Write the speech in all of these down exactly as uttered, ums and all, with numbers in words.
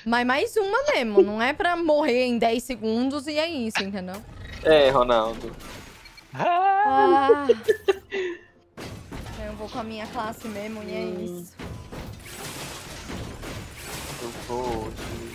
Mas mais uma mesmo, não é pra morrer em dez segundos e é isso, entendeu? É, Ronaldo. Ah. Eu vou com a minha classe mesmo e é isso. Eu vou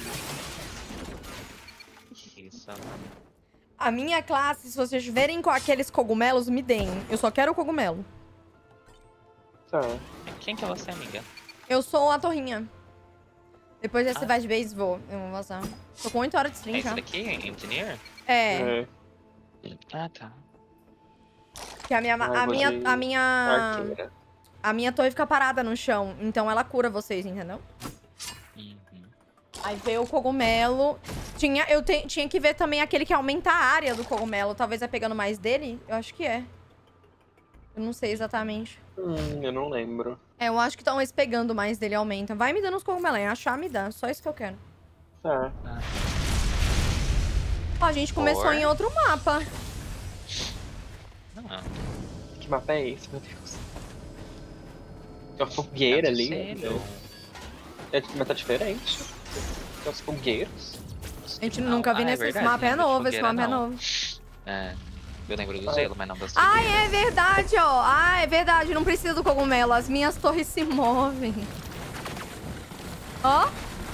de... Isso. A minha classe, se vocês verem com aqueles cogumelos, me deem. Eu só quero o cogumelo. Tá. Quem que é você, amiga? Eu sou a torrinha. Depois desse Ah. vai de base, vou. Eu vou vazar. Tô com oito horas de stream É esse já. daqui, Engineer? É. É. Ah, tá. Que a minha, Ah, eu a vou minha, de a minha, Arqueira. a minha torre fica parada no chão. Então ela cura vocês, entendeu? Uhum. Aí veio o cogumelo. Tinha, eu te, tinha que ver também aquele que aumenta a área do cogumelo. Talvez é pegando mais dele? Eu acho que é. Eu não sei exatamente. Hum, eu não lembro. É, eu acho que talvez pegando mais dele aumenta. Vai me dando os cogumelos. Achar, me dá. Só isso que eu quero. Tá. Ah. Ó, a gente começou Or. em outro mapa. Ah, Que mapa é esse, meu Deus? Tem uma fogueira ali. cedo. É, mas tá diferente. Tem umas fogueiras. A gente Não, nunca vi ah, é nesse verdade, mapa. É não lembro de novo, esse fogueira, mapa é não. novo. É. Eu lembro do Ah. gelo, mas não das Ah, fogueiras. é verdade, ó. Ah, é verdade. Não precisa do cogumelo. As minhas torres se movem. Ó.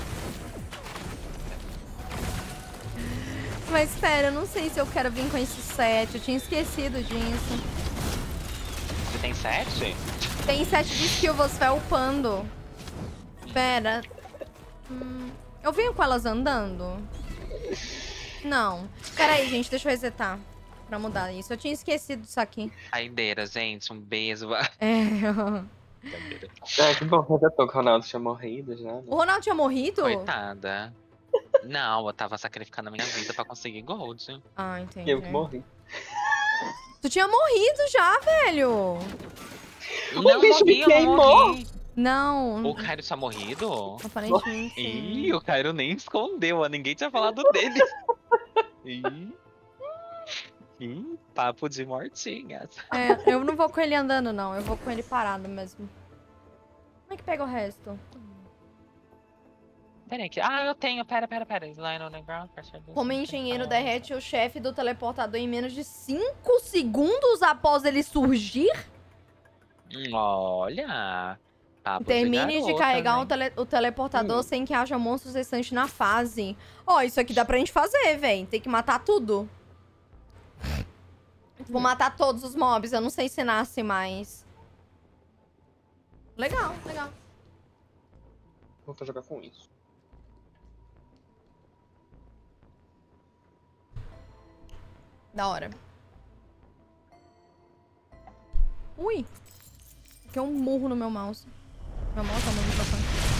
Mas, sério, eu não sei se eu quero vir com esse set. Eu tinha esquecido disso. Você tem sete? Tem set de skill, você vai upando. Pera. Hum, eu venho com elas andando? Não. Pera aí, gente. Deixa eu resetar. Pra mudar isso. Eu tinha esquecido disso aqui. Raideira, gente. Um beijo. É. Brincadeira. Ah, que bom que eu já tô, que o Ronaldo tinha morrido já. Né? O Ronaldo tinha morrido? Coitada. Não, eu tava sacrificando a minha vida pra conseguir gold. Ah, entendi. Eu que morri. Tu tinha morrido já, velho. Não, bicho morri, me eu não queimou. morri. Não. O Cairo tinha morrido? Aparentemente. Ih, o Cairo nem escondeu, ó, ninguém tinha falado dele. Ih. Ih, papo de mortinhas. É, eu não vou com ele andando, não. Eu vou com ele parado mesmo. Como é que pega o resto? Peraí, que... ah, eu tenho, pera, pera, pera. Line on the ground, pressure boost, Como engenheiro ah, derrete o chefe do teleportador em menos de cinco segundos após ele surgir? Olha. Papo Termine de, garota, carregar né? o, tele- o teleportador Hum. sem que haja monstros restantes na fase. Ó, isso aqui dá pra gente fazer, véi. Tem que matar tudo. Vou matar todos os mobs. Eu não sei se nasce mais. Legal, legal. Vou tentar jogar com isso. Da hora. Ui. Aqui é um murro no meu mouse. Meu mouse é o meu microfone.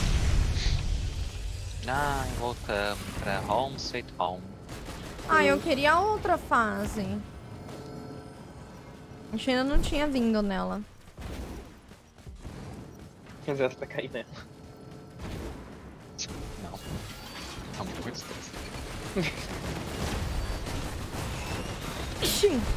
Ai, voltamos pra Home Sweet Home. Ah, eu queria a outra fase. A gente ainda não tinha vindo nela. Mas essa vai cair nela. Não. Amor de Deus. Ixi.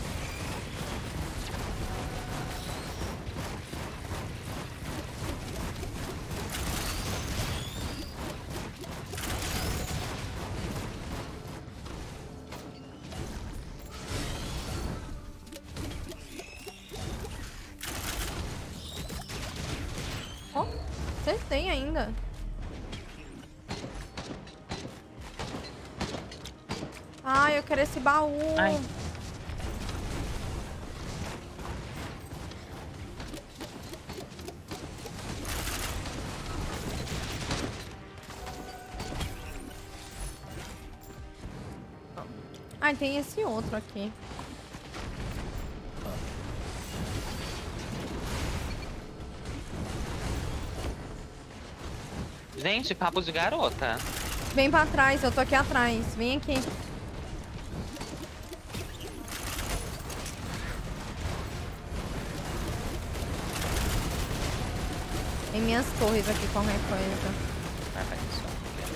Ó, acertei ainda. Ai, eu quero esse baú. Ai. Ai, tem esse outro aqui. Gente, papo de garota. Vem pra trás, eu tô aqui atrás. Vem aqui. Tem minhas torres aqui, qualquer coisa. Vai, vai, isso.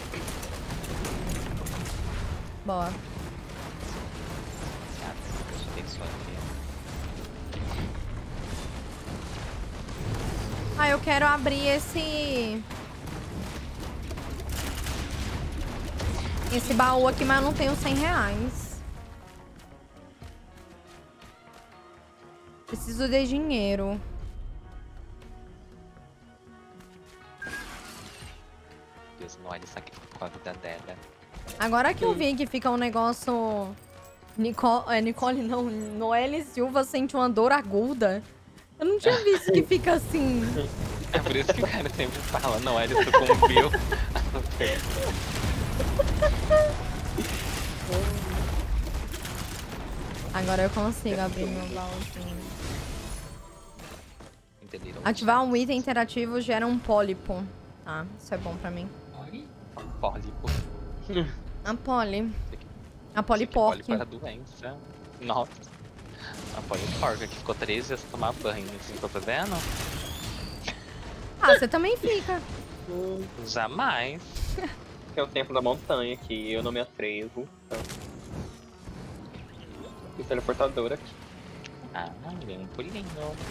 Bora. Ah, deixa eu ver isso aqui. Ah, eu quero abrir esse... Esse baú aqui, mas eu não tenho cem reais. Preciso de dinheiro. Deus, Noelle sacrificou a vida dela. Agora que eu vi que fica um negócio... Nicole, é, Nicole não, Noelle Silva sente uma dor aguda. Eu não tinha visto que fica assim. É por isso que o cara sempre fala, Noelle sucumbiu. Agora eu consigo abrir meu baúzinho. Entenderam? Ativar um item interativo gera um pólipo. Tá, isso é bom pra mim. Pólipo. A poli. A Pólipo polipork. para doença. Nossa. A poliporca que ficou três dias sem tomar banho. Assim, tô vendo? Ah, você também fica. Jamais. Que é o tempo da montanha aqui, eu não me atrevo. Então. E teleportador aqui. Ah, um pulinho.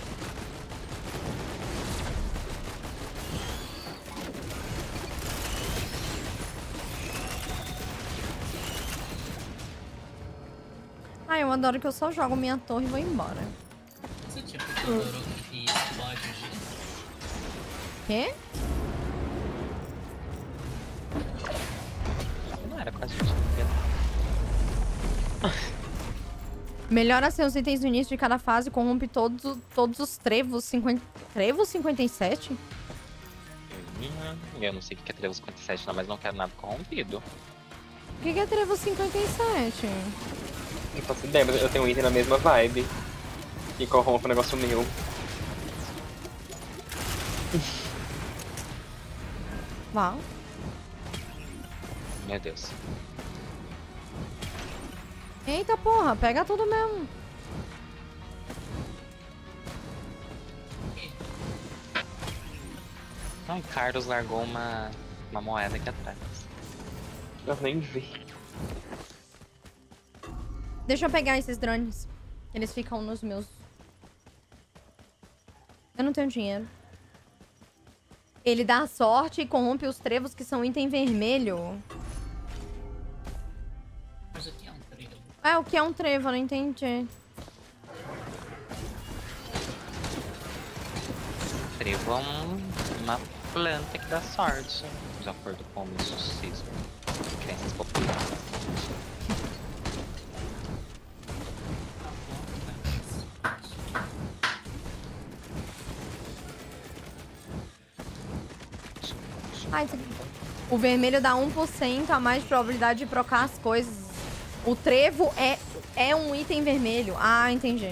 Ah, eu adoro que eu só jogo minha torre e vou embora. Você tinha procurado que explode o G? Quê? Não era quase isso. Melhora seus itens no início de cada fase e corrompe todos, todos os trevos. cinquenta... Trevos cinquenta e sete? Eu não sei o que é trevo cinquenta e sete, não, mas não quero nada corrompido. O que que é trevo cinquenta e sete? Não faço ideia, mas eu tenho um item na mesma vibe. Que corrompe o negócio meu. Uau. Meu Deus. Eita porra, pega tudo mesmo. Ai, Carlos largou uma, uma moeda aqui atrás. Eu nem vi. Deixa eu pegar esses drones. Eles ficam nos meus. Eu não tenho dinheiro. Ele dá sorte e corrompe os trevos que são item vermelho. Mas aqui é um trevo. É, o que é um trevo? Eu não entendi. Trevo é um, uma planta que dá sorte, de acordo com o misticismo. Crenças populares. Ah, isso aqui. O vermelho dá um por cento a mais de probabilidade de trocar as coisas. O trevo é, é um item vermelho. Ah, entendi.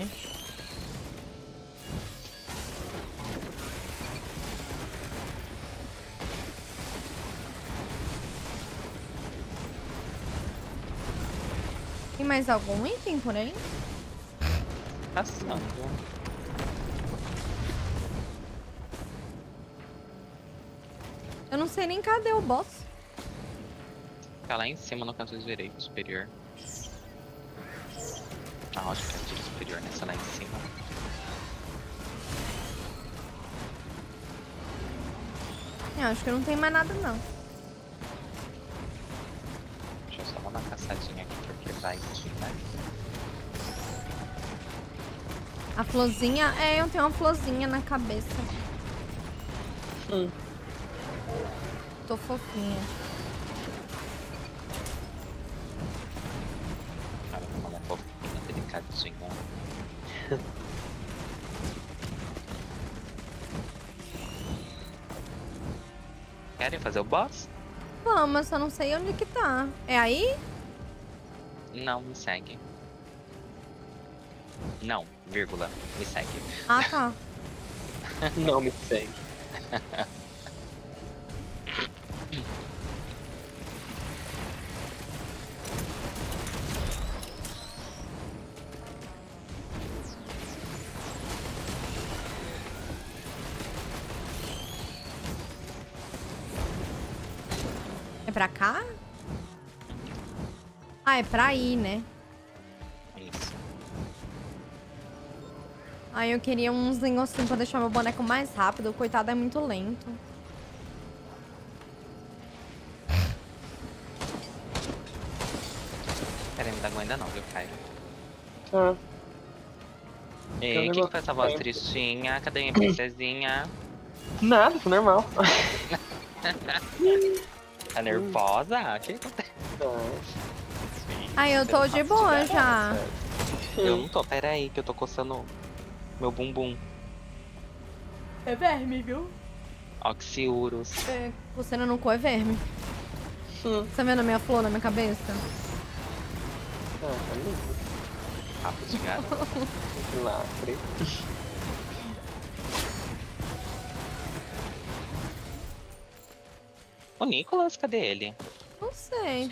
Tem mais algum item por aí? Passando. Eu não sei nem cadê o boss. Tá lá em cima no canto direito superior. Ah, acho que é direito superior, nessa lá em cima. Eu acho que não tem mais nada, não. Deixa eu só dar uma caçadinha aqui, porque vai aqui, né? A florzinha... É, eu tenho uma florzinha na cabeça. Hum. Tô fofinha. Cara, uma fofinha, delicadinha. Querem fazer o boss? Vamos, eu só não sei onde que tá. É aí? Não, me segue. Não, vírgula, me segue. Ah, tá. Não me segue. É pra cá? Ah, é pra ir, né? Isso. Aí eu queria uns negocinhos pra deixar meu boneco mais rápido. O coitado é muito lento. da Gwen ainda não, viu, Caio? Ah, E Eu quem não que foi essa voz gostei. tristinha? Cadê minha princesinha? nada, foi normal. Tá nervosa? O que acontece? Ai, eu tô de boa já. Eu não tô, pera aí, que eu tô coçando meu bumbum. É verme, viu? Oxiurus. É, você no cu é verme. Hum. Tá vendo a minha flor na minha cabeça? Ah, tá lindo. Papo de gato. Que lacre. O Nicolas, cadê ele? Não sei.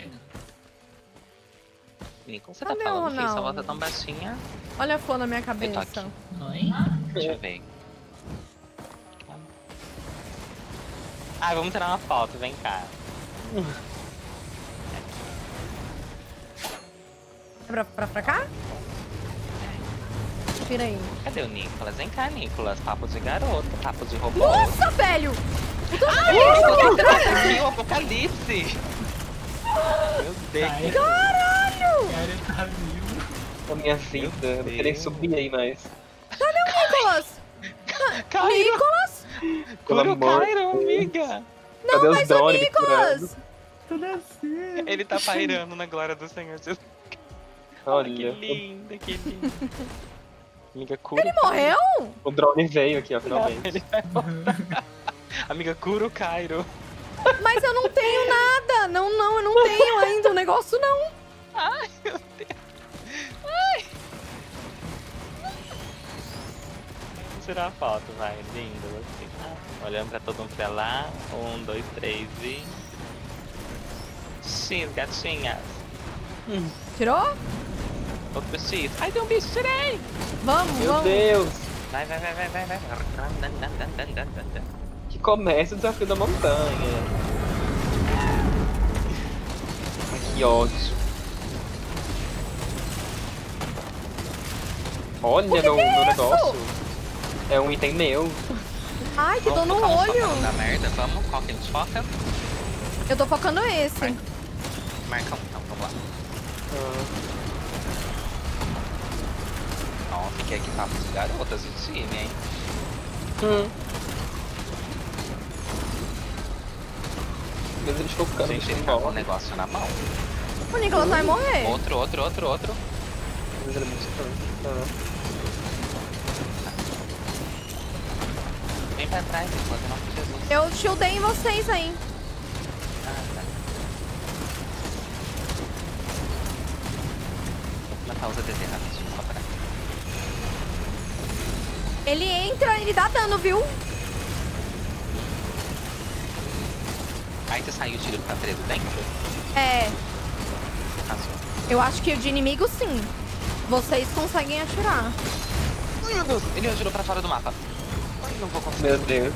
Nicolas, você Cadê tá o falando que sua voz Ronaldo? tá tão baixinha? Olha a flor na minha Eu tô cabeça. aqui. Oi? Deixa eu ver. Ah, vamos tirar uma foto, vem cá. É pra, pra, pra cá? Tira aí. Cadê o Nicolas? Vem cá, Nicolas. Papo de garoto, papo de robô. Nossa, velho! Aqui o apocalipse! Meu Deus! Caralho! Cara, tá vivo. A minha vida, eu não queria Deus. subir aí mais. Cadê o Nicolas? Cairo! Nicolas? Pelo Cura o amor de Cairo, Deus. amiga! Não, Cadê os mas o drones me Nicolas! Tudo assim. Ele tá pairando na glória do Senhor Jesus. Olha, Que linda, que linda. Amiga, cura. Ele morreu? o drone veio aqui, ó, finalmente. Ele vai voltar. Amiga, cura o Cairo. Mas eu não tenho nada. Não, não, eu não tenho ainda o negócio, não. Ai, meu Deus. Vamos tirar a foto, vai. Lindo, assim. Ah, olhando pra todo mundo pra lá. Um, dois, três e... X, gatinhas. Tirou? Outro X. Ai, tem um bicho, tirei! Vamos, Meu vamos. Deus! Vai, vai, vai, vai, vai, vai. Que começa o desafio da montanha. Ai, que ódio. Olha que meu, que é meu isso? negócio. É um item meu. Ai, que dor no Vamos focar olho. no da merda, vamos? Qual que a gente foca? Eu tô focando esse. Vai. Marca um, então, vamos lá. Ah, Nossa, que aqui papo de garotas o time, hein? hum. Mesmo eles focando Gente, no ele tá com um futebol. negócio na mão. O Nicolas vai morrer. Outro, outro, outro, outro. Mas ele é muito estranho. Ah. Vem pra trás, Nicolas, em nome de Jesus. Eu shieldei em vocês aí. Ah, tá. Vou matar os A D T rapidinho, só pra... Ele entra, ele dá dano, viu? Aí você saiu o tiro que tá preso dentro? É, Passou. eu acho que o de inimigo sim. Vocês conseguem atirar. Ai, meu Deus, ele atirou pra fora do mapa. Ai, não vou conseguir. Meu Deus.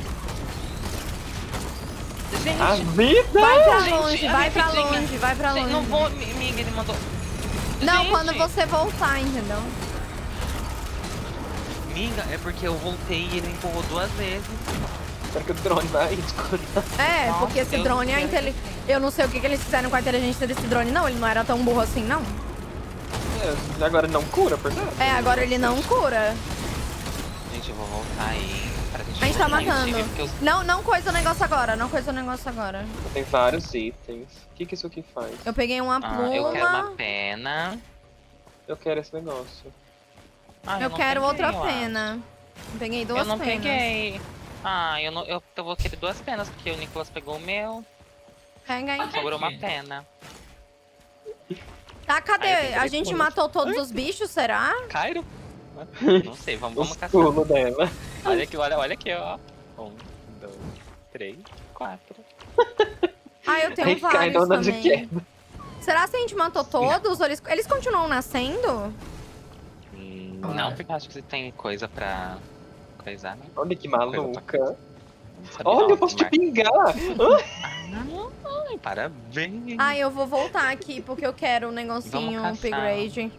Gente, A vida! Vai pra gente, longe, a vai pra minha vidinha. longe, vai pra Gente, longe. não vou, mi- amiga, ele mandou... Não, Gente, quando você voltar, entendeu? Amiga, é porque eu voltei e ele empurrou duas vezes. Será que o drone vai escutar? É, Nossa, porque esse eu drone, a quero inteli... eu não sei o que, que eles fizeram com a inteligência desse drone, não. Ele não era tão burro assim, não. É, agora não cura, por nada. É, agora ele não cura. Gente, eu vou voltar aí pra gente... A gente tá voltar em matando. time, porque os- Não, não coisa o negócio agora, não coisa o negócio agora. Tem vários itens. O que, que isso aqui faz? Eu peguei uma Ah, pluma. eu quero uma pena. Eu quero esse negócio. Ah, Eu não quero peguei, outra eu acho. pena. Eu peguei duas Eu não penas. peguei. Ah, eu, não, eu, eu vou querer duas penas, porque o Nicolas pegou o meu. Pega aí. Sobrou uma Aqui. pena. Tá, cadê? Aí eu tenho A que gente pular. matou todos os bichos, será? Cairo? Não sei, vamos, vamos Os caçar. pulos dela. Olha aqui, olha, olha aqui, ó. Um, dois, três, quatro. Ah, eu tenho Aí cai vários na onda de também. queda. Será que a gente matou todos? Ou eles, eles continuam nascendo? Hum, não, porque eu acho que você tem coisa pra coisar, né? Olha que maluca. Não sabia Olha, não, eu posso te Mar- pingar. Ai, parabéns. Ah, eu vou voltar aqui porque eu quero um negocinho Vamos caçar. upgrade.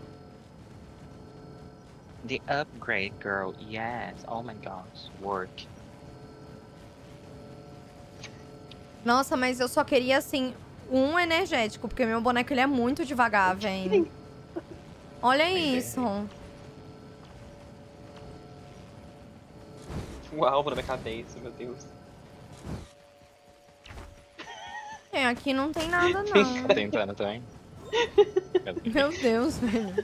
The upgrade, girl. Yes. Oh my gosh. Work. Nossa, mas eu só queria, assim, um energético, porque meu boneco ele é muito devagar, velho. Olha Bem, isso. O alvo na minha cabeça, meu Deus. É, aqui não tem nada, Tem não. Tá entrando também? Meu Deus, velho.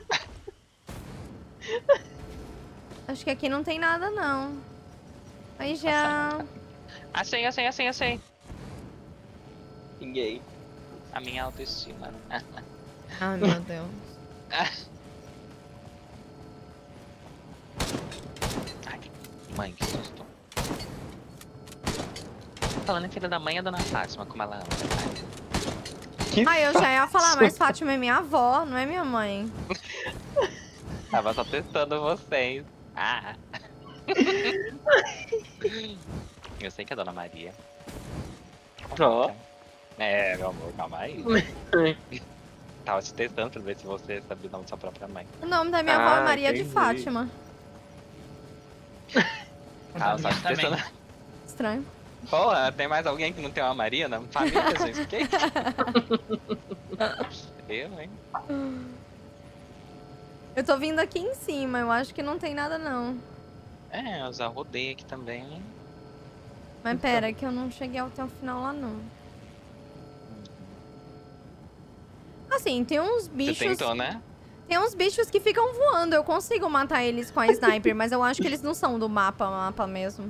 Acho que aqui não tem nada, não. Aí já... Achei, achei, achei, achei. Ninguém. A minha autoestima. Ai, meu Deus. Ai, mãe, que susto. Falando em filha da mãe, a dona Fátima, como ela ama. Que Ah, eu já ia falar, fácil. mas Fátima é minha avó, não é minha mãe. Tava só testando vocês. Ah. Eu sei que é a Dona Maria. Ó. É, meu amor, calma aí. Tava te testando pra ver se você sabia o nome da sua própria mãe. O nome da minha avó é Ah, Maria de entendi. Fátima. Tava só te Também. testando. Estranho. Porra, tem mais alguém que não tem uma Maria na família, gente? Que isso? Eu, hein? Eu tô vindo aqui em cima, eu acho que não tem nada, não. É, eu já rodei aqui também. Mas pera, que eu não cheguei até o final lá, não. Assim, tem uns Você bichos... tentou, né? Tem uns bichos que ficam voando, eu consigo matar eles com a sniper, mas eu acho que eles não são do mapa, mapa mesmo.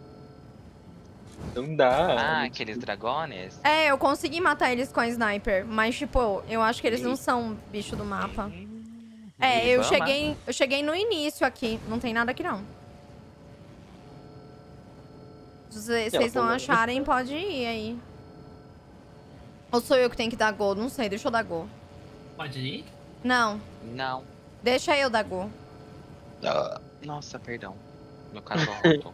Não dá. Ah, aqueles dragones? É, eu consegui matar eles com a sniper, mas tipo, eu acho que eles não são bicho do mapa. É, eu Vamos? cheguei, eu cheguei no início aqui, não tem nada aqui não. Se vocês Não, não tô- acharem, pode ir aí. Ou sou eu que tenho que dar gol? Não sei, deixa eu dar gol. Pode ir? Não, Não. deixa eu dar gol. Ah, Nossa, perdão. Meu cachorro voltou.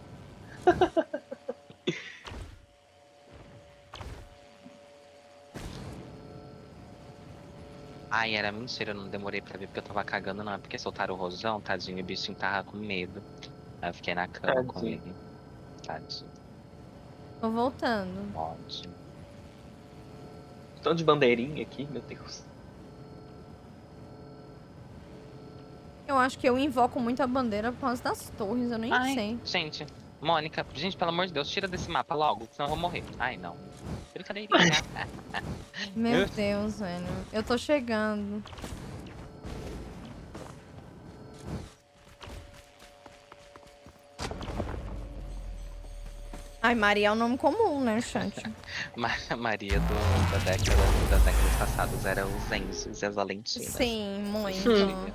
Ai, era mentira, eu não demorei pra ver porque eu tava cagando, não. É porque soltaram o rosão, tadinho, o bichinho tava com medo. Aí eu fiquei na cama com Tadinho. ele. Tadinho, Tô voltando. ótimo. Tanto de bandeirinha aqui, meu Deus. Eu acho que eu invoco muito a bandeira por causa das torres, eu nem Ai, sei. gente, Mônica, gente, pelo amor de Deus, tira desse mapa logo, senão eu vou morrer. Ai, não. Brincadeirinha. Meu Eu- Deus, velho. Eu tô chegando. Ai, Maria é um nome comum, né, Chante? Ma- Maria do, da década, das décadas passadas era os Enzos e as Valentinas. Sim, muito. Hum.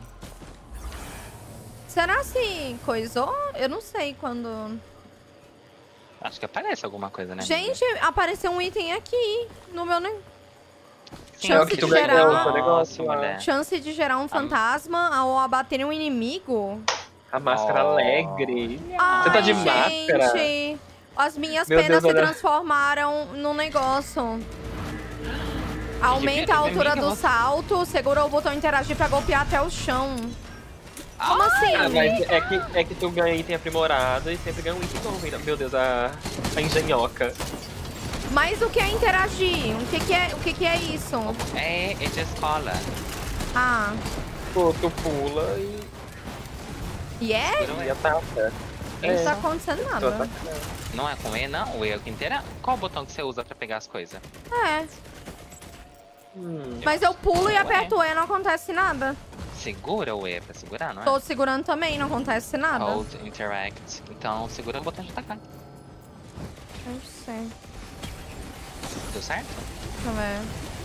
Será se coisou? Eu não sei quando... Acho que aparece alguma coisa, né? Gente, apareceu um item aqui no meu... Ne... Sim, É o chance que de tu gerar- ganhou, Nossa, o negócio lá. mulher. Chance de gerar um fantasma ao abater um inimigo. A máscara Oh. alegre. Ai, Você tá de gente, máscara? as minhas Meu penas Deus, se olha. transformaram num negócio. Aumenta a Que altura amiga, do você- salto, segura o botão interagir pra golpear até o chão. Como assim? Ah, mas é que, é que tu ganha item aprimorado e sempre ganha um item novo. Então, meu Deus, a, a engenhoca. Mas o que é interagir? O que, que é, o que, que é isso? É, é de escola. Ah, Pô, tu pula e, e é? Não e é, ataca. Não tá É, acontecendo tu nada. ataca. não é com E, não? O E é o que inteira? Qual o botão que você usa pra pegar as coisas? É, Hum. mas eu pulo e Ué. aperto o E e não acontece nada. Segura o E pra segurar, não é? Tô segurando também, não acontece nada. Hold, interact. Então segura o botão de atacar. Não sei. Deu certo? Deixa eu ver.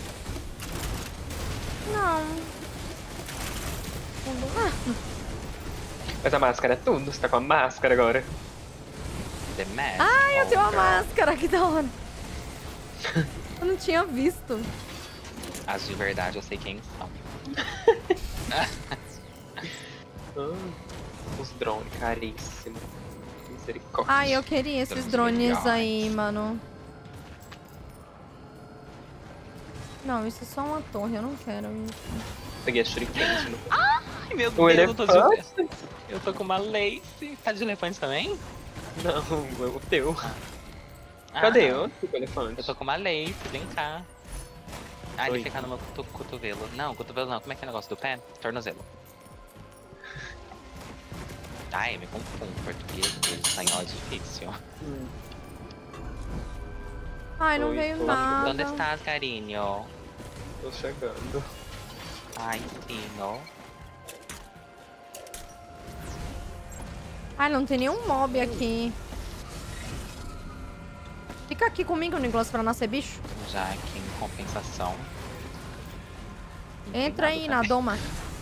Não. Não deu nada. Mas a máscara é tudo, você tá com a máscara agora. The Mask. Ai, eu tenho uma Oh, girl. máscara, que da hora. Eu não tinha visto. As de verdade eu sei quem são. Ah, os drones, caríssimo. Misericórdia. Ai, eu queria esses Drones drones legais. aí, mano. Não, isso é só uma torre, eu não quero isso. Peguei a shuriken de novo. Ai, meu O Deus, eu tô, de... elefante? eu tô com uma lace. Tá de elefante também? Não, é o teu. Ah, Cadê? não. Onde fica o elefante? Eu tô com uma lace, vem cá. Ah, ele Oi. fica no meu cotu- cotovelo. Não, cotovelo não. Como é que é o negócio do pé? Tornozelo. Ai, me confundo. Português, espanhol é difícil. Hum. Ai, não Oi, veio tô nada. Onde estás, carinho? Tô chegando. Ai, sim, ó. Ai, não tem nenhum mob aqui. Fica aqui comigo, Nicolas, pra nascer bicho. Já que em compensação. não tem Entra nada aí também. na doma.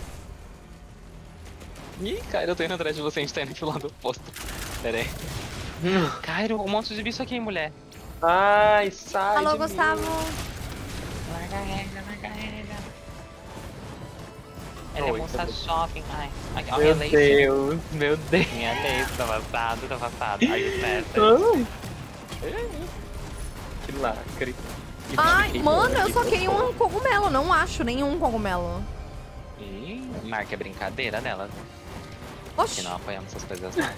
Ih, cara, eu tô indo atrás de você, a gente tá indo pro lado oposto. Pera aí. Cairo, um monte de bicho aqui, mulher. Ai, sai Alô, de mim. Gustavo. Larga ela, larga ela. Ela é Oi, moça cadê? shopping. Ai, ai, ó, Meu minha lace. Deus, meu Deus. Minha lace, tá passado, tá passado. Aí, certo. Ai. Que lacre. Que Ai, lacre. mano, eu soquei um cogumelo. Não acho nenhum cogumelo. Ih, marca é brincadeira nela. Oxi. Que não apoiamos essas coisas não.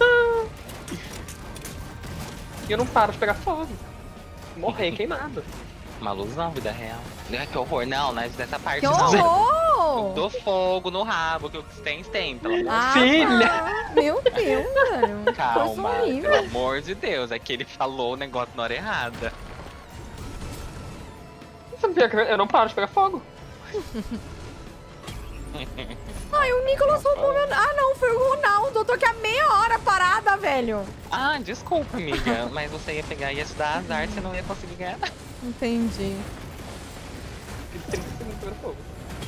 E eu não paro de pegar fogo. Morrer queimado. Uma luzão, vida real. Ai, que horror. Não, não é dessa parte Que não. Eu horror! dou fogo no rabo, que o que tem, tem, pelo amor de Ah, Filha! tá. Meu Deus, velho. Calma, Coisa horrível. pelo amor de Deus, é que ele falou o negócio na hora errada. Você não vê que eu não paro de pegar fogo. Ai, o Nicolas roubou meu... Ah, não, foi o Ronaldo. Eu tô aqui há meia hora parada, velho. Ah, desculpa, amiga, mas você ia pegar e ia te dar azar, você não ia conseguir ganhar. Entendi. Fiz trinta segundos pegando fogo.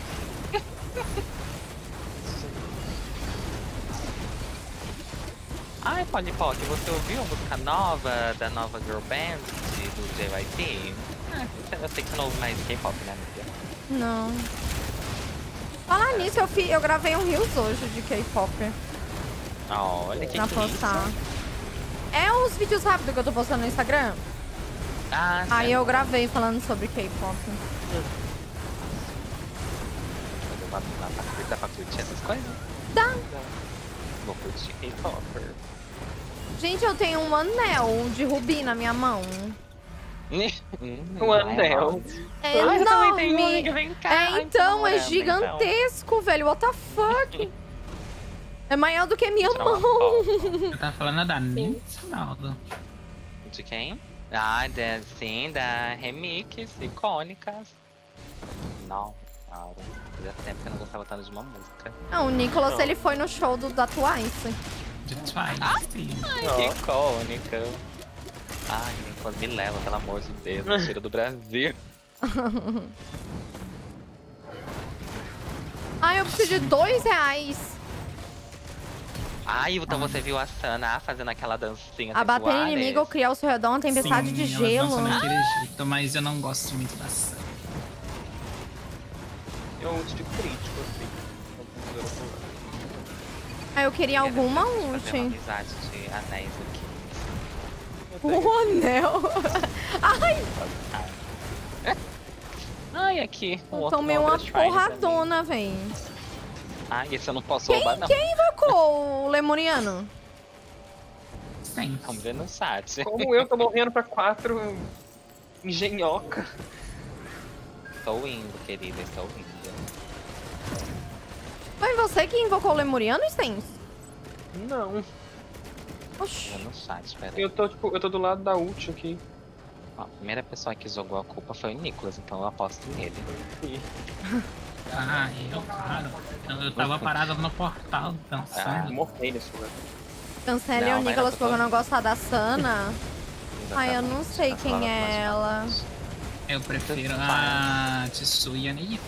Ai, Polly Pock, você ouviu a música nova da nova girl band de, do J Y P? Ah, eu sei que você não ouve mais K-pop, né, amiga? Não. Falar nisso, eu, fi... eu gravei um Reels hoje de K-pop. Olha que Pra que postar. isso. É uns vídeos rápidos que eu tô postando no Instagram. Ah, Aí certo. eu gravei falando sobre K-pop. Dá pra, dá pra curtir essas coisas? Dá. Vou curtir K-pop. Gente, eu tenho um anel de rubi na minha mão. Um anel. É Ai, eu também tenho um, enorme. amiga, vem cá. É, Ai, então, tô é namorando, gigantesco, velho. What the fuck? É maior do que minha Tirar uma mão. Você tá falando da Nilce, Naldo? então. De quem? Ah, da, sim, da remix icônicas. Não, claro. Fazia tempo que eu não gostava tanto de uma música. Não, o Nicolas, ele foi no show do da Twice. De Twice. sim. Ai, Ó. que icônica. Ai, Nicolas, me leva, pelo amor de Deus. No cheiro do Brasil. Ai, eu preciso de dois reais. Ai, então você viu a Sana fazendo aquela dancinha Abater sensual, inimigo ou criar ao seu redor uma tempestade Sim, de elas gelo. dançam daquele jeito, mas eu não gosto muito da Sana. É um ult de crítico, assim. Aí eu queria alguma Fazer uma ult. amizade de anéis aqui. Um anel. Ai, Ai, aqui. o eu outro tomei no uma Black Friday pra mim. porradona, véi. Ai, esse eu não posso roubar, Quem, não. quem invocou o Lemuriano? Sim. Vamos ver no chat. Como eu tô morrendo pra quatro engenhoca. Estou indo, querida, estou indo. Foi você que invocou o Lemuriano, Stens? Não. Oxi. Vou no chat, pera aí. Eu tô, tipo, eu tô do lado da ult aqui. Ó, a primeira pessoa que jogou a culpa foi o Nicolas, então eu aposto nele. E Ah, eu, claro. Eu, eu tava parado no portal eu dançando. morri nesse lugar. Cancele Não, o mas Nicolas eu tô- porque eu não gosto da Sana. Ai, eu não Exatamente, sei nas quem palavras é mais ela. fortes. Eu prefiro a Tsuya Nei.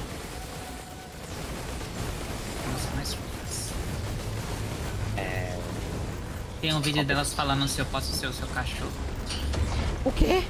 Vamos mais fácil. É, Tem um vídeo delas falando se eu posso ser o seu cachorro. O quê?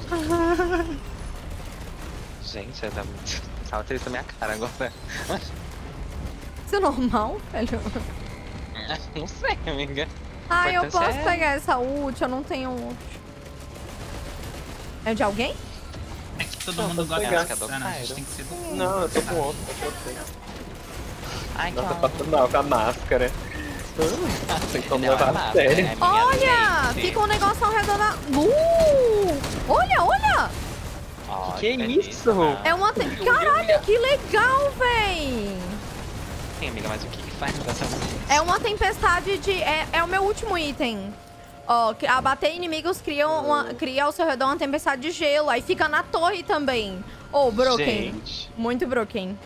gente, ela tava triste na minha cara agora. Isso é normal, velho? Não sei, amiga. Ah, eu Importante posso é- pegar essa ult, eu não tenho ult. É de alguém? É que todo Não, mundo vou gosta pegar. de Sana, a gente tem que ser do... Não, eu tô com outro, eu tô com outro. Ai, que Nossa, ótimo. passando mal com a máscara. Vocês estão me Não, é levando a massa, sério. é minha Olha! gente. Fica um negócio ao redor da... Uh! Olha, olha! Ó, Que que é delícia, isso? né? É uma... Te... Caralho, que legal, véi! Sim, amiga, mas o que que faz dessa música? É uma tempestade de... É, é o meu último item. Ó, que- abater inimigos cria, uma, cria ao seu redor uma tempestade de gelo. Aí fica na torre também. Ô, oh, broken. Gente. Muito broken.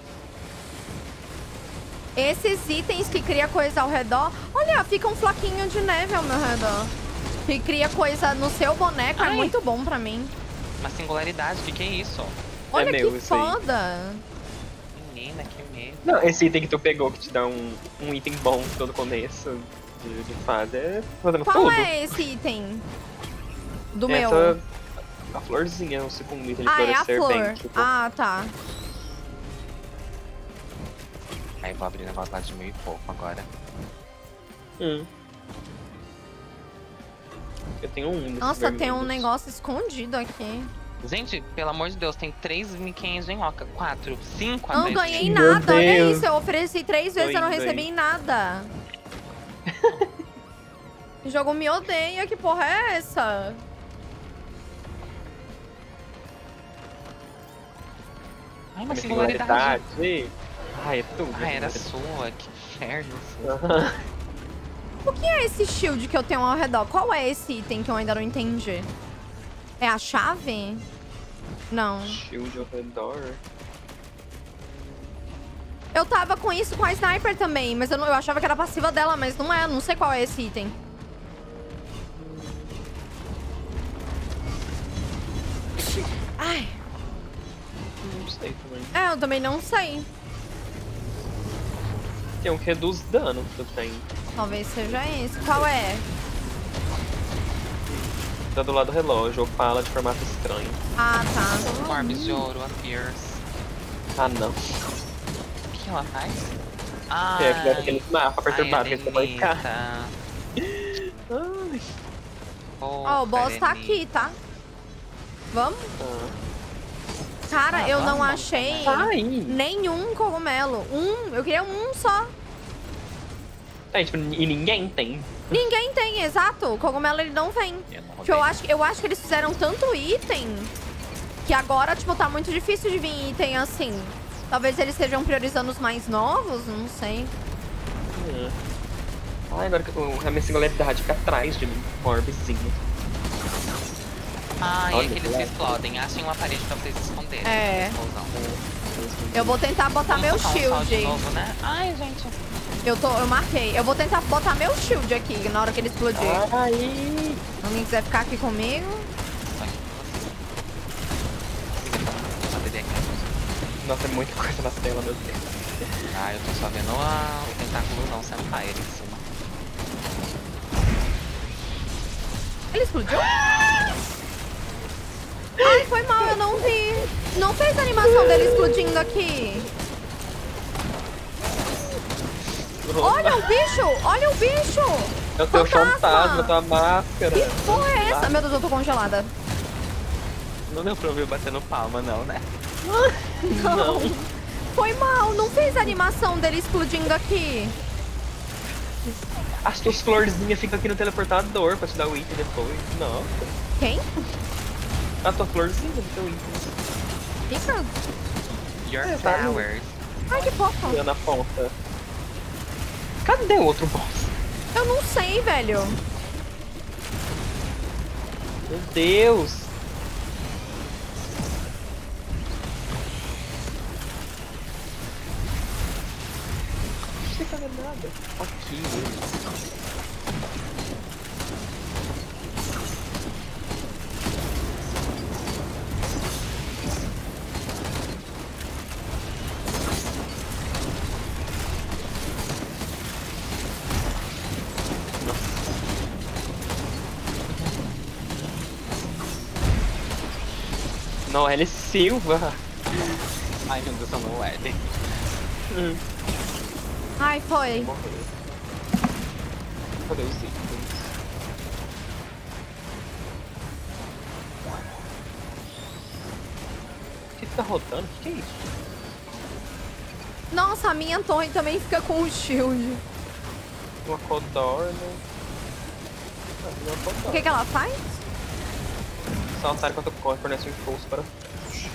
Esses itens que cria coisa ao redor... Olha, fica um floquinho de neve ao meu redor. Que cria coisa no seu boneco. Ai. É muito bom pra mim. Uma singularidade, o que que é isso? Olha meu que isso aí. foda. Menina, que medo. Não, esse item que tu pegou que te dá um, um item bom todo começo de, de fase é fazendo Qual tudo. é esse item? Do meu? Essa, a florzinha, o segundo item de Ah, é a florescer flor. bem. Tipo, Ah, tá. Aí vou abrir o negócio lá de mil e pouco agora. hum. Eu tenho um desses Nossa, tem um vermelhos. negócio escondido aqui. Gente, pelo amor de Deus, tem três mil e quinhentos de minhoca. quatro, cinco Não até ganhei Meu nada, olha Deus. isso. Eu ofereci três vezes e eu não Doido, recebi hein? nada. O jogo me odeia, que porra é essa? Ai, uma Olha, singularidade. singularidade. Ai, é tudo. Ah, era sua, que inferno. Aham. O que é esse shield que eu tenho ao redor? Qual é esse item que eu ainda não entendi? É a chave? Não. Shield ao redor. Eu tava com isso com a sniper também, mas eu, não, eu achava que era passiva dela, mas não é. Não sei qual é esse item. Ai. Não sei também. É, eu também não sei. Tem um que reduz dano que tu tem. Talvez seja esse. Qual é? Tá do lado do relógio, opala de formato estranho. Ah, tá. Orbes de ouro appears. Ah, não. O que ela faz? Ah, É, que deve aquele mapa perturbado que você pode ficar. Denita. Ai. Ó, o boss tá aqui, tá? Vamos? Ah. Cara, Ah, eu não vamos, achei Tá aí. nenhum cogumelo. Um, eu queria um só. É, tipo, e ninguém tem. Ninguém tem, exato. O cogumelo ele não vem. Eu não Que eu roubei. acho, eu acho que eles fizeram tanto item que agora, tipo, tá muito difícil de vir item assim. Talvez eles estejam priorizando os mais novos, não sei. Hum. Ai, agora que eu- a minha singularidade fica atrás de mim. Um orbezinho. Ah, e Olha, aqueles que claro. explodem. Achem uma parede pra vocês esconderem. É. Explosão. Eu vou tentar botar Vamos meu botar um sol de shield. novo, né? Ai, gente. Eu tô, eu marquei. Eu vou tentar botar meu shield aqui na hora que ele explodir. Ai. Se alguém quiser ficar aqui comigo. Só que você. Uma D D aqui. Nossa, é muita coisa na tela, meu Deus. Ah, eu tô só vendo a... o tentáculo não senpai ele em cima. Ele explodiu? Ai, foi mal, eu não vi. Não fez a animação dele explodindo aqui. Olha o bicho! Olha o bicho! É o teu Fantasma! fantasma, tua máscara. Que porra é essa? Meu Deus, eu tô congelada. Não deu pra ouvir batendo palma, não, né? Não. Foi mal, não fez a animação dele explodindo aqui. As tuas florzinhas ficam aqui no teleportador pra te dar o item depois. Nossa. Quem? A tua florzinha do teu item. Fica. Your É, tá no- flowers. Ai, que fofo. Olha na ponta. Cadê o outro boss? Eu não sei, velho. Meu Deus. Não sei fazer nada. Aqui. Noelle Silva. Ai, meu Deus, eu não é. Hum. Ai, foi. Morreu. Cadê os itens? O que que tá rodando? O que que é isso? Nossa, a minha torre também fica com o shield. Uma codorna. Ah, uma O codorna. que que ela faz? Saltar enquanto corre, fornece um impulso para frente.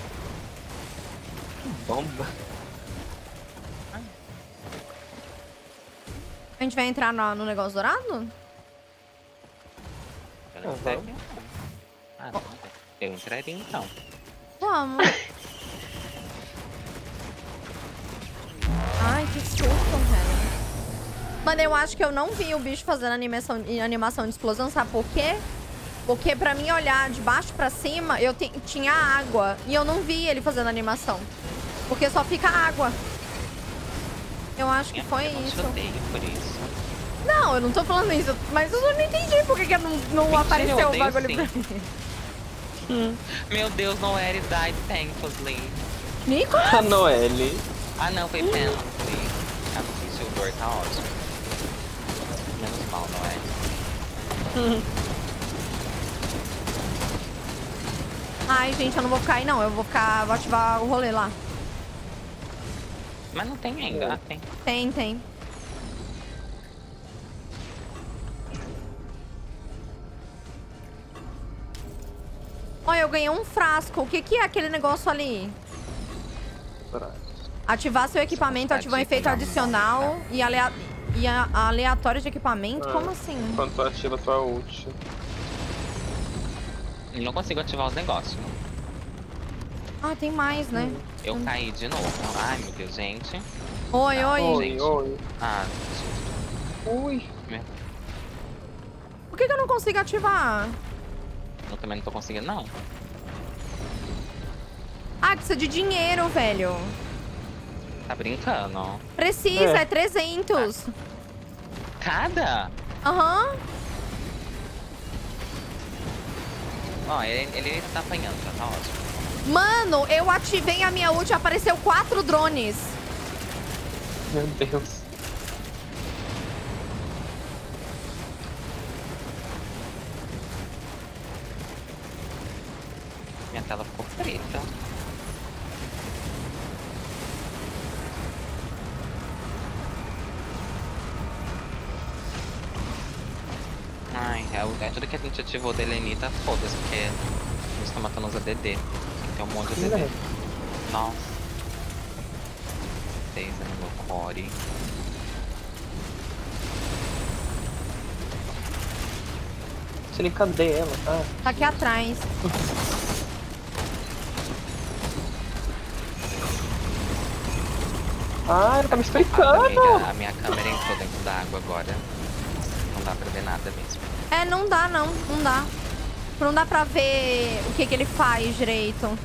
Bomba. A gente vai entrar no, no negócio dourado? Eu não Ah, entraria, vamos. não. Ah, não. Eu entraria então. Vamos. Ai, que susto, velho. Mano, eu acho que eu não vi o bicho fazendo animação, animação de explosão, sabe por quê? Porque pra mim olhar de baixo pra cima, eu te- tinha água. E eu não vi ele fazendo animação. Porque só fica água. Eu acho que foi eu não te isso. odeio por isso. Não, eu não tô falando isso. Mas eu não entendi por que, que não, não Mentira, apareceu eu o odeio bagulho sim. pra mim. Meu Deus, Noelle died thankfully. Nico? A Noelle. Ah não, foi painfully. Ah, não sei se o dor tá ótimo. Menos mal, Noelle. Ai, gente, eu não vou ficar aí, não. Eu vou ficar... Vou ativar o rolê lá. Mas não tem ainda. Ah, tem. Tem, tem. Olha, eu ganhei um frasco. O que que é aquele negócio ali? Ativar seu equipamento, ativar um efeito adicional e, alea... e a... aleatório de equipamento? Ah. Como assim? Quando tu ativa a tua ult. Eu não consigo ativar os negócios. Ah, tem mais, né? Eu caí de novo. Ai, meu Deus, gente. Oi, Ah, oi. Oi, gente. oi. Ah, Ui. Por que que eu não consigo ativar? eu também não tô conseguindo, não. Ah, precisa de dinheiro, velho. Tá brincando. Precisa, É. é trezentos. Cada? Aham. Ó, ele, ele tá apanhando, já tá ótimo. Mano, eu ativei a minha ult e apareceu quatro drones. Meu Deus. Minha tela ficou preta. Ai, é, o- é tudo que a gente ativou da Helenita, foda-se, porque eles estão matando os A D D. Tem um monte de A D D. É. Nossa. Seis no meu core. Tirei, cadê ela? Ah, Tá aqui atrás. ah ela tá me Ah, explicando. amiga, a minha câmera entrou dentro da água agora. Não dá pra ver nada mesmo. É, não dá, não. Não dá. Não dá pra ver o que que ele faz direito.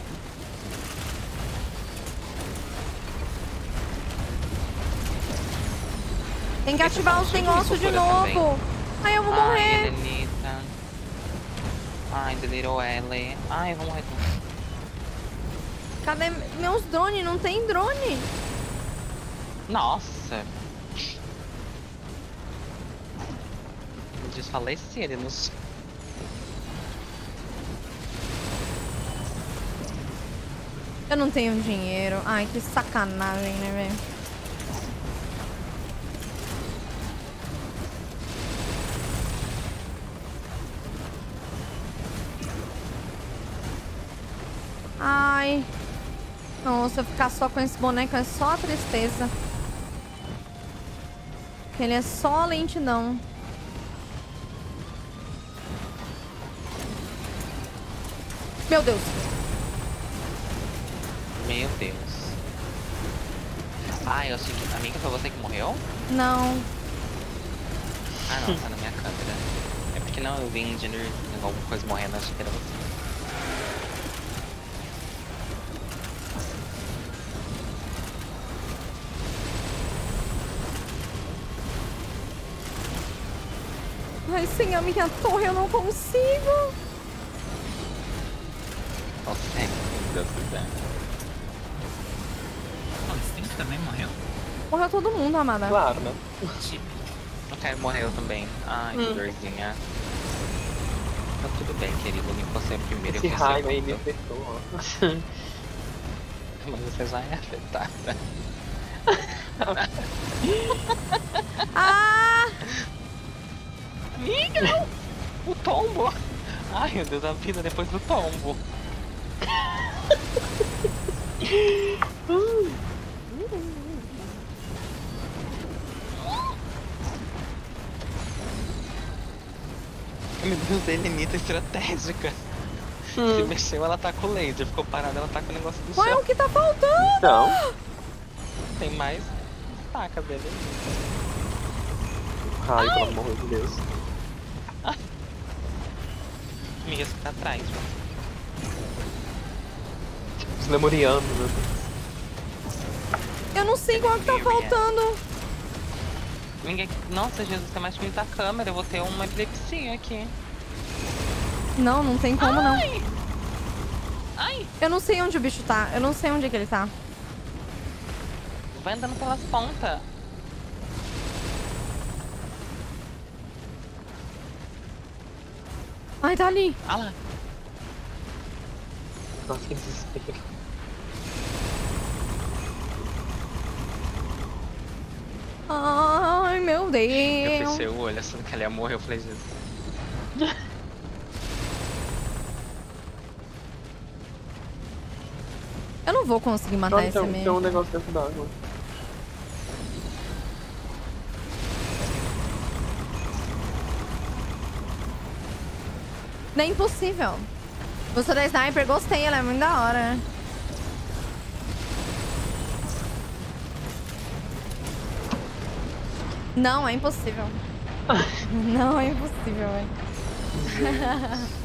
Tem que ativar os negócios de novo. Ai, eu vou Ai, morrer. Helenita. Ai, The Little Ellie. Ai, eu vou morrer. Cadê meus drones? Não tem drone. Nossa. Desfaleci ele nos... Eu não tenho dinheiro. Ai, que sacanagem, né, velho? Ai. Nossa, ficar só com esse boneco é só tristeza. Porque ele é só lentidão. Meu Deus. Meu Deus. Ai, eu achei que... Amiga, foi você que morreu? Não. Ah, não, tá na minha câmera. É porque não, eu vi Engineer, alguma coisa morrendo, achei que era você. Ai, sem a minha torre eu não consigo. Você, se Deus quiser. O Sting também morreu? Morreu todo mundo, amada. Claro, né? O Caio morreu também. Ai, que dorzinha. Tá tudo bem, querido. Nem você é o primeiro, Esse eu fui o raio aí me segundo. afetou, ó. Mas você já é afetada. Ah! Amiga, não! O tombo! Ai, meu Deus, a vida depois do tombo. Eu usei limita estratégica. Se mexeu, ela tá com o laser. Ficou parada, ela tá com o negócio do Qual é chão. o que tá faltando? Então, Tem mais tacas dele. raio, pelo amor de Deus. Amiga, você tá atrás. Os lemurianos, meu Deus. Eu não sei qual é que tá faltando. Ninguém... Nossa, Jesus, tem mais que muita câmera. Eu vou ter uma epilepsia aqui. Não, não tem como não. Ai! Eu não sei onde o bicho tá. Eu não sei onde é que ele tá. Vai andando pelas pontas. Ai, tá ali. Ah lá. Nossa, que desespero. Ai, meu Eu Deus. fechei o olho achando que ela ia morrer. Eu falei, Jesus. Eu não vou conseguir matar Olha, esse tem, tem um mesmo. negócio dentro d'água. Não é impossível. Gostou da sniper? Gostei, ela é muito da hora. Não, é impossível. Não é impossível, velho.